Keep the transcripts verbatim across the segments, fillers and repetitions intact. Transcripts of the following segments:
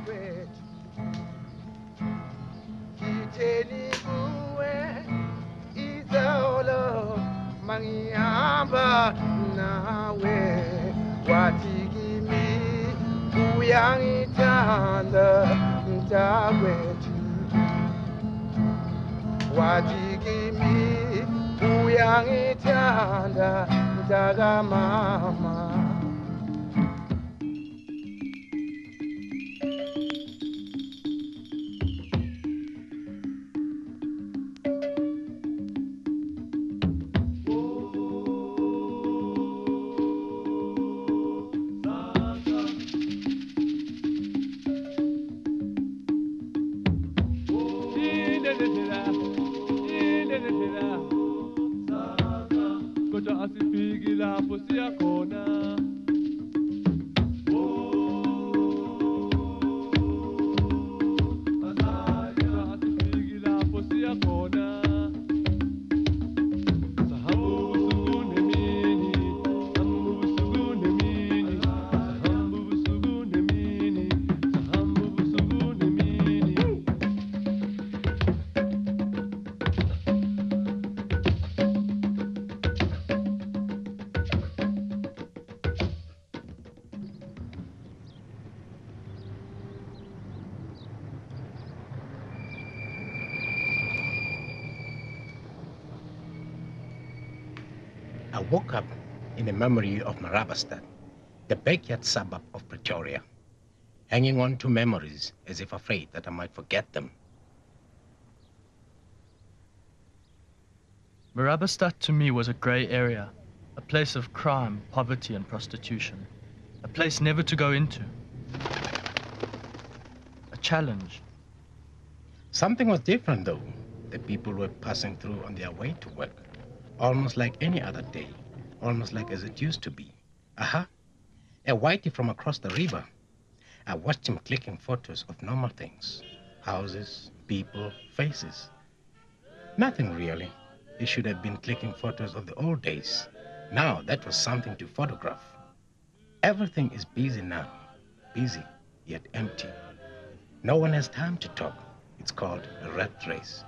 Mangiamba nawe watigimi uyangithanda mntakwethu watigimi uyangithanda mntakamama. I woke up in the memory of Marabastad, the backyard suburb of Pretoria, hanging on to memories as if afraid that I might forget them. Marabastad to me was a grey area, a place of crime, poverty and prostitution, a place never to go into, a challenge. Something was different though. The people were passing through on their way to work, almost like any other day, almost like as it used to be. Aha, a whitey from across the river. I watched him clicking photos of normal things, houses, people, faces. Nothing really. He should have been clicking photos of the old days. Now that was something to photograph. Everything is busy now, busy yet empty. No one has time to talk. It's called a rat race.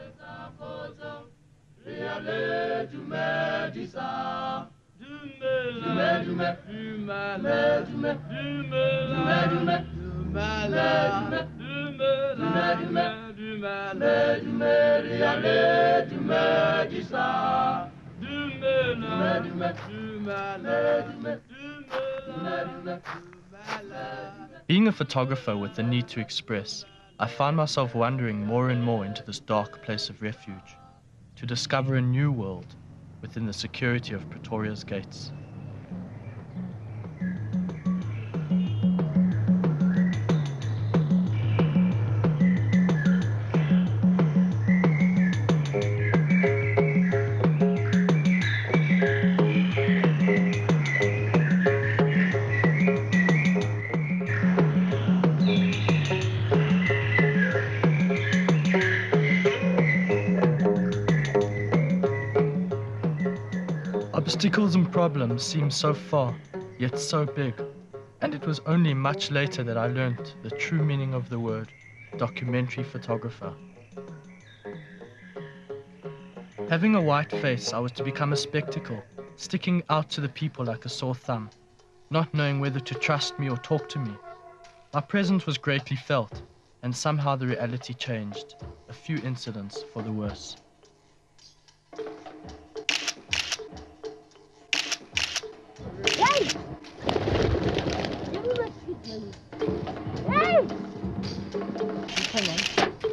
Being a photographer with the need to express, I found myself wandering more and more into this dark place of refuge, to discover a new world within the security of Pretoria's gates. Obstacles and problems seemed so far, yet so big, and it was only much later that I learnt the true meaning of the word documentary photographer. Having a white face, I was to become a spectacle, sticking out to the people like a sore thumb, not knowing whether to trust me or talk to me. My presence was greatly felt, and somehow the reality changed, a few incidents for the worse. Hey! Give me my sweet money. Hey! Come on.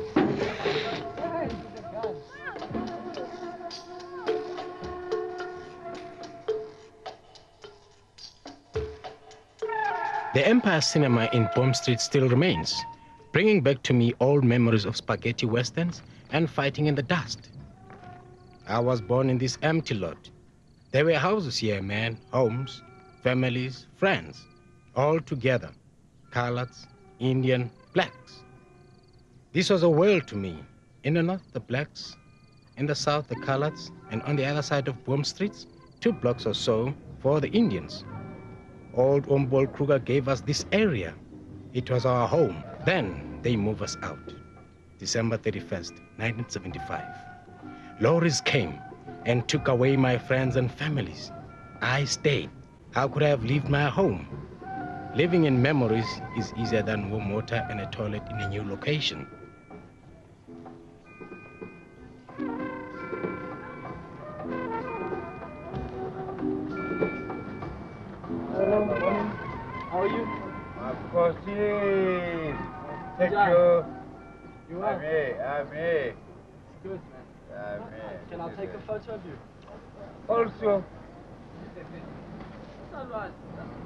The Empire Cinema in Boom Street still remains, bringing back to me old memories of spaghetti westerns and fighting in the dust. I was born in this empty lot. There were houses here, man, homes, families, friends, all together, coloreds, Indian, blacks. This was a world to me. In the north, the blacks, in the south, the coloreds, and on the other side of Boom Street, two blocks or so for the Indians. Old Ombol Kruger gave us this area. It was our home. Then they moved us out. December thirty-first, nineteen seventy-five. Lorries came and took away my friends and families. I stayed. How could I have left my home? Living in memories is easier than warm water and a toilet in a new location. Hello, morning. How are you? Of course, yes. Thank Yeah. you. You I'm are? here, I'm here. It's good, man. I'm here. Can I take a photo of you? Also, It's all right.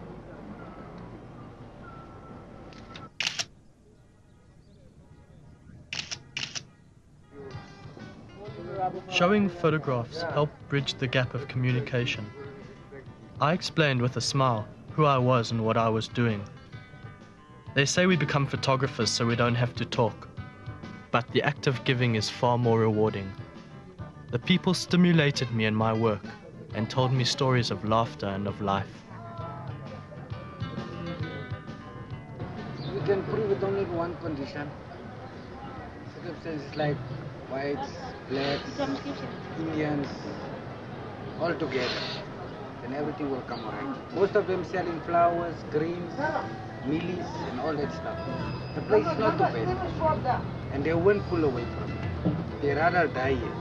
Showing photographs helped bridge the gap of communication. I explained with a smile who I was and what I was doing. They say we become photographers so we don't have to talk, but the act of giving is far more rewarding. The people stimulated me in my work and told me stories of laughter and of life. You can prove it only in one condition. Circumstances like whites, blacks, Indians, all together. Then everything will come alright. Most of them selling flowers, greens, mealies, and all that stuff. The place is not too bad. And they won't pull away from it. They rather die here.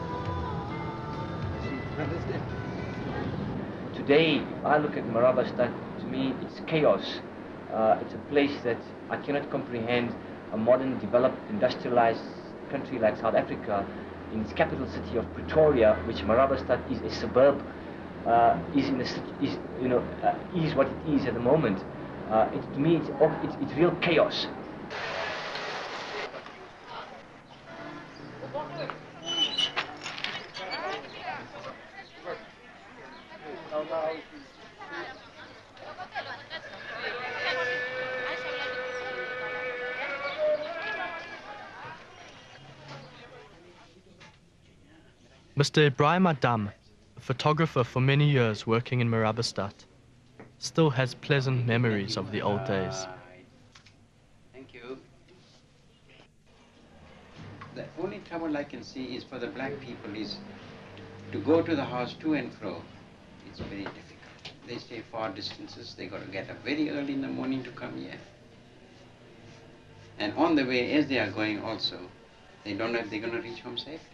You understand? Today, I look at Marabastad, to me it's chaos. Uh, it's a place that I cannot comprehend a modern, developed, industrialized country like South Africa in its capital city of Pretoria, which Marabastad is a suburb, uh, is in a, is you know uh, is what it is at the moment. Uh, it, to me, it's, it's it's real chaos. Mister Ibrahim Adam, a photographer for many years working in Marabastad, still has pleasant memories of the old days. Thank you. The only trouble I can see is for the black people is to go to the house to and fro. It's very difficult. They stay far distances. They got to get up very early in the morning to come here. And on the way, as they are going also, they don't know if they're going to reach home safely.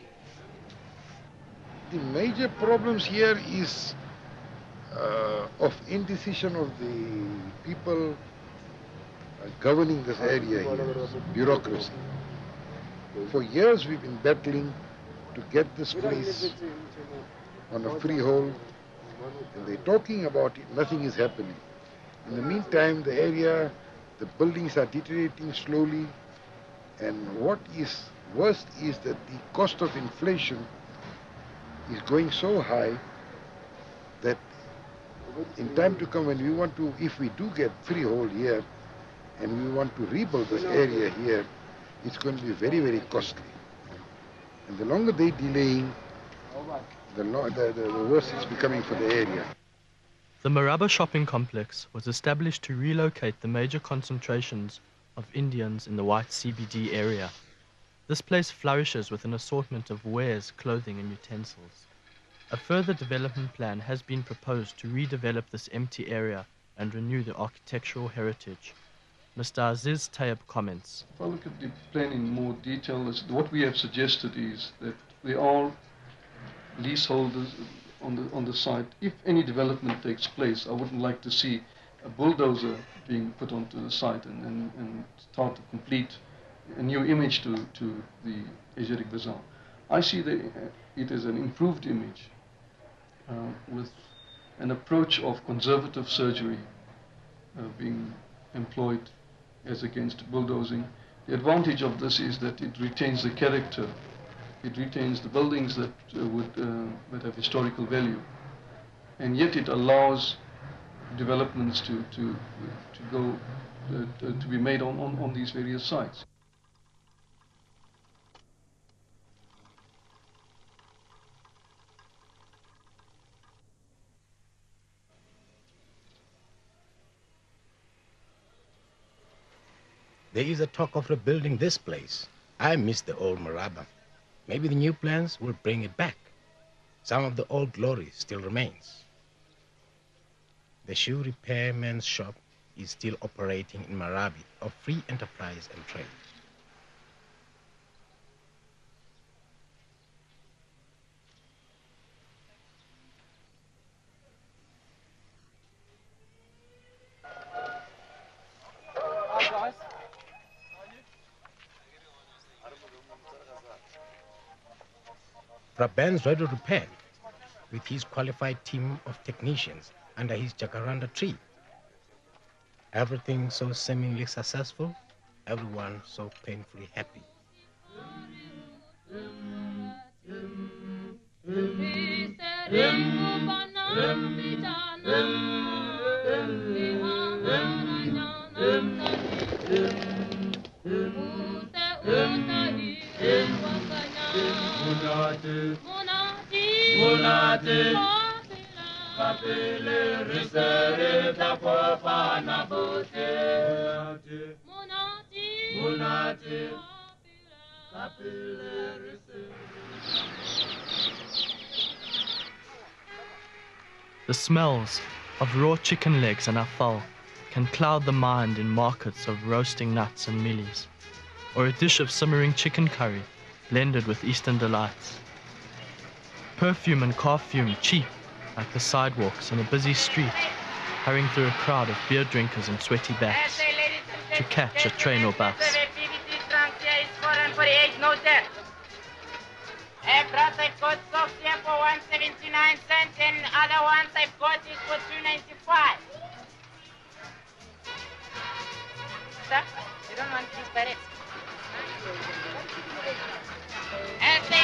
the major problems here is uh, of indecision of the people uh, governing this area here, bureaucracy. For years we've been battling to get this place on a freehold, and they're talking about it, nothing is happening. In the meantime, the area, the buildings are deteriorating slowly, and what is worst is that the cost of inflation is going so high that in time to come, when we want to, if we do get freehold here, and we want to rebuild this area here, it's going to be very, very costly. And the longer they're delaying, the, lo the, the, the worse it's becoming for the area. The Maraba shopping complex was established to relocate the major concentrations of Indians in the white C B D area. This place flourishes with an assortment of wares, clothing and utensils. A further development plan has been proposed to redevelop this empty area and renew the architectural heritage. Mister Aziz Tayyip comments. If I look at the plan in more detail, what we have suggested is that there are leaseholders on the, on the site. If any development takes place, I wouldn't like to see a bulldozer being put onto the site and, and, and start to complete a new image to, to the Asiatic Bazaar. I see the, uh, it as an improved image uh, with an approach of conservative surgery uh, being employed as against bulldozing. The advantage of this is that it retains the character. It retains the buildings that uh, would uh, that have historical value, and yet it allows developments to to to go uh, to be made on, on on these various sites. There is a talk of rebuilding this place. I miss the old Maraba. Maybe the new plans will bring it back. Some of the old glory still remains. The shoe repairman's shop is still operating in Marabi of free enterprise and trade. Brabant's ready to repair with his qualified team of technicians under his jacaranda tree. Everything so seemingly successful, everyone so painfully happy. The smells of raw chicken legs and afal can cloud the mind in markets of roasting nuts and mealies, or a dish of simmering chicken curry blended with Eastern delights. Perfume and car fume cheap like the sidewalks in a busy street, hurrying through a crowd of beer drinkers and sweaty backs to catch a train or bus. Hey, brother, I've got socks here for one seventy-nine cents, and other ones I've got it for two ninety-five. Sir, you don't want these berets? Hey, say,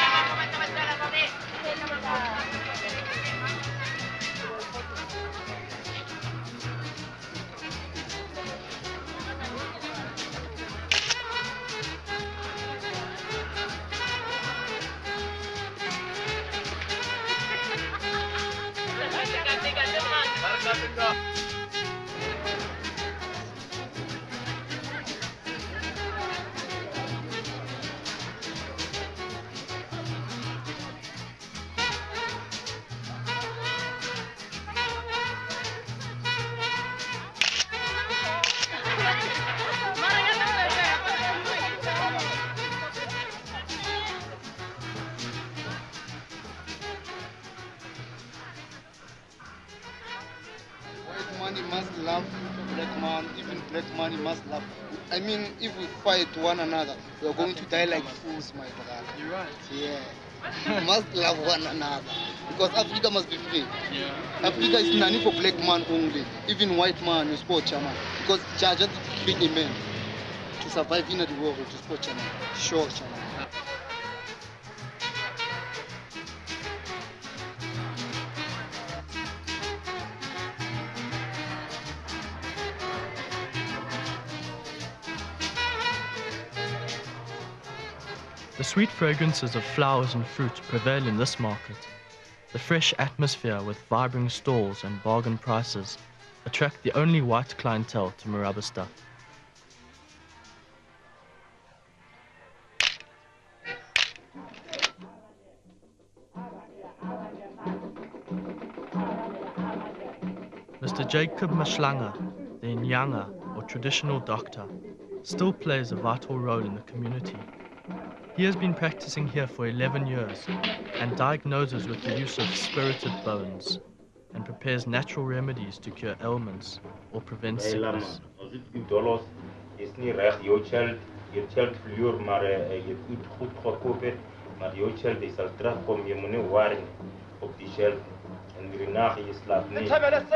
money must love black man, even black money must love. I mean, if we fight one another, we are going to die like fools, my brother. You're right. Yeah. We must love one another. Because Africa must be free. Yeah. Africa is nani for black man only. Even white man is poor chairman. Because Jaja bring a man to survive in the world is poor chairman. Sure, chairman. The sweet fragrances of flowers and fruit prevail in this market. The fresh atmosphere with vibrant stalls and bargain prices attract the only white clientele to Marabastad. Mister Jacob Mashlanga, the Nyanga or traditional doctor, still plays a vital role in the community. He has been practicing here for eleven years and diagnoses with the use of spirited bones and prepares natural remedies to cure ailments or prevent sickness. Is niet recht, jouw child, je child verloor, maar uh, je goed goed gekoopt, maar jouw child is al terugkomen, je moet niet waren op die child. En weer na je slaapt niet.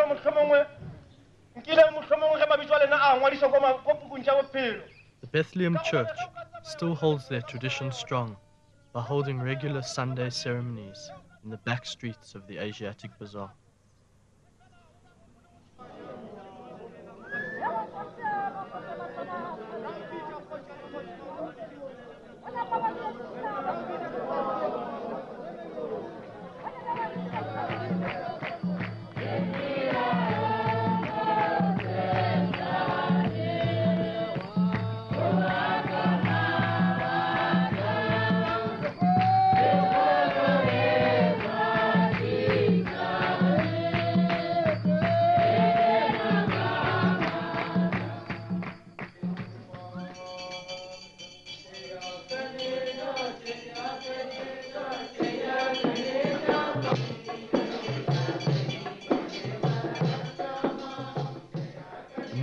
The Bethlehem Church still holds their tradition strong by holding regular Sunday ceremonies in the back streets of the Asiatic Bazaar.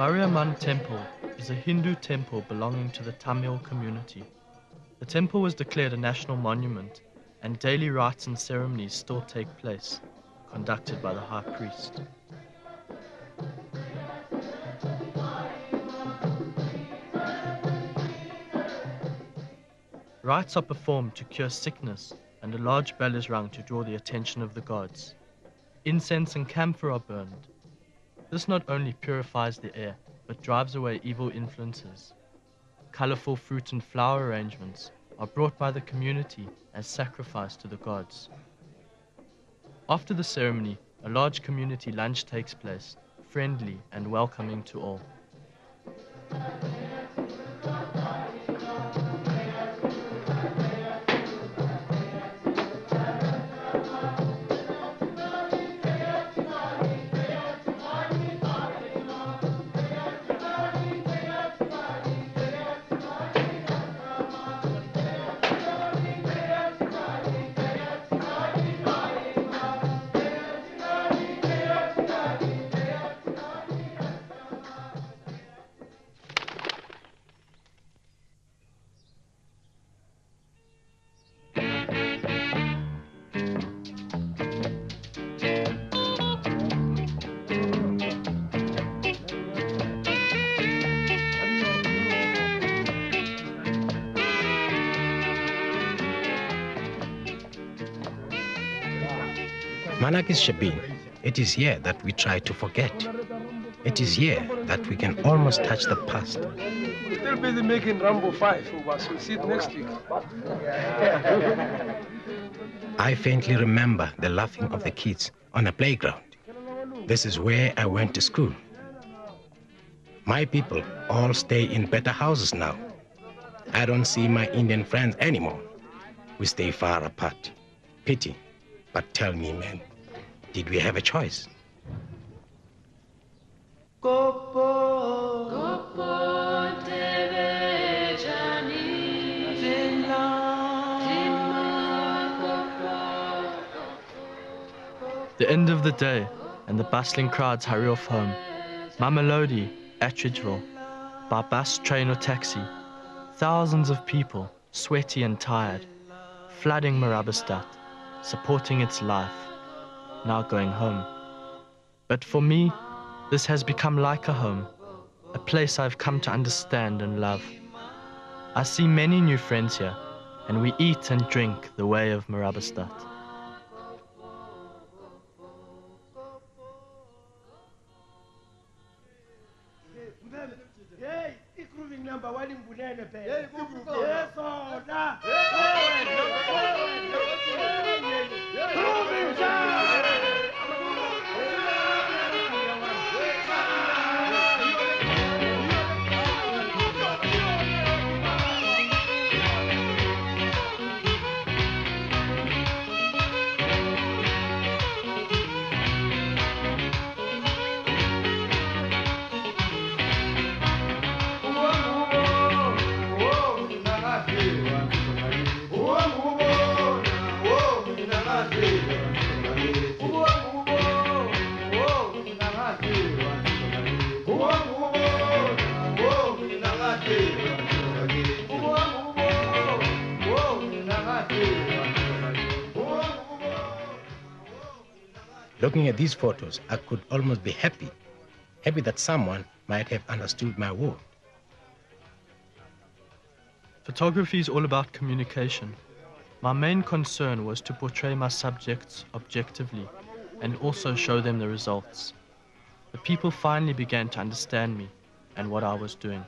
Mariamman Temple is a Hindu temple belonging to the Tamil community. The temple was declared a national monument, and daily rites and ceremonies still take place, conducted by the high priest. Rites are performed to cure sickness, and a large bell is rung to draw the attention of the gods. Incense and camphor are burned. This not only purifies the air, but drives away evil influences. Colorful fruit and flower arrangements are brought by the community as sacrifice to the gods. After the ceremony, a large community lunch takes place, friendly and welcoming to all. Manakis Shabin, it is here that we try to forget. It is here that we can almost touch the past. We're still busy making Rambo five, but we'll see it next week. I faintly remember the laughing of the kids on a playground. This is where I went to school. My people all stay in better houses now. I don't see my Indian friends anymore. We stay far apart. Pity. But tell me, man, did we have a choice? The end of the day, and the bustling crowds hurry off home. Mamelodi, Attridgeville, by bus, train or taxi. Thousands of people, sweaty and tired, flooding Marabastad, supporting its life, now going home. But for me, this has become like a home, a place I've come to understand and love. I see many new friends here, and we eat and drink the way of Marabastad. Looking at these photos, I could almost be happy. Happy that someone might have understood my war. Photography is all about communication. My main concern was to portray my subjects objectively and also show them the results. The people finally began to understand me and what I was doing.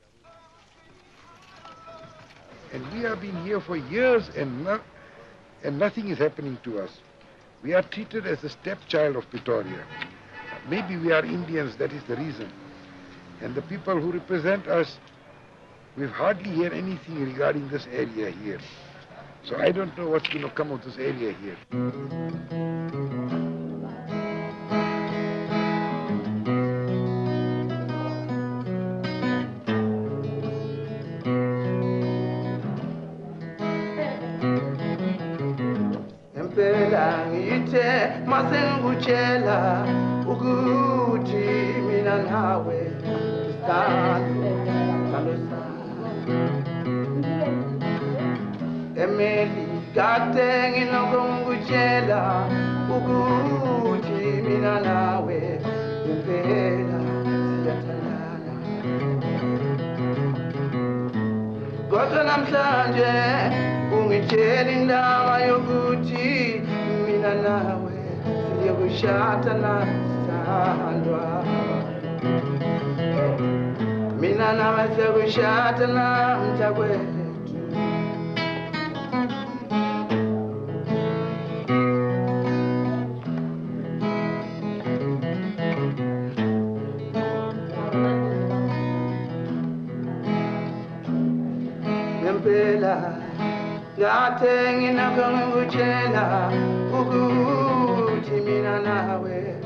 And we have been here for years and, no, and nothing is happening to us. We are treated as the stepchild of Pretoria. Maybe we are Indians, that is the reason. And the people who represent us, we've hardly heard anything regarding this area here. So I don't know what's going to come of this area here. Masenguchela ukuthi mina nawe Emeli kade nginokungutshela ukuthi mina nawe impela siyathandana. Kodwa namhlanje ungitshela indaba yokuthi mina nawe siyokushadana sithandwa. Mina nawe siyokushadana mntakwethu. Ngempela kade nginokungutshela ukuthi mina nawe